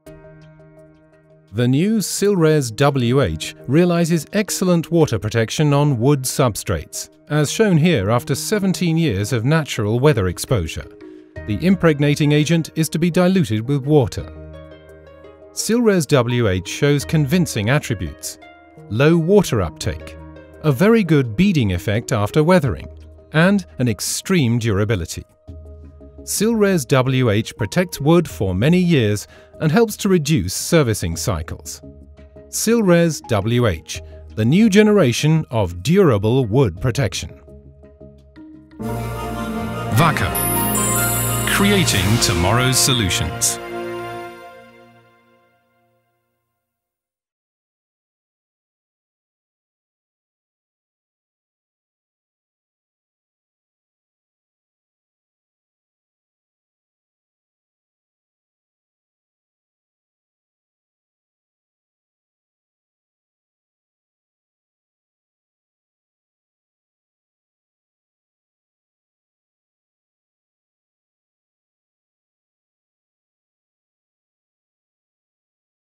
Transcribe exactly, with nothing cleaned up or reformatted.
The new SILRES W H realizes excellent water protection on wood substrates, as shown here after seventeen years of natural weather exposure. The impregnating agent is to be diluted with water. SILRES W H shows convincing attributes: low water uptake, a very good beading effect after weathering, and an extreme durability. SILRES W H protects wood for many years and helps to reduce servicing cycles. SILRES W H, the new generation of durable wood protection. Wacker, creating tomorrow's solutions.